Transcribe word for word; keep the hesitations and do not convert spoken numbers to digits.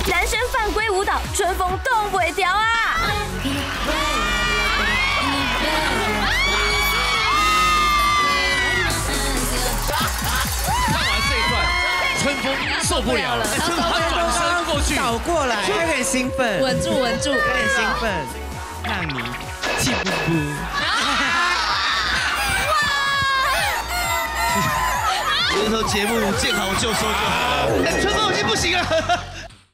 男生犯规舞蹈，春风动不掉啊！ 看完这一段，春风受不了了，他转身过去倒过来，有点兴奋， 稳住稳住，有点兴奋，让你气不不。 这时候节目见好就收就好了，春风已经不行了。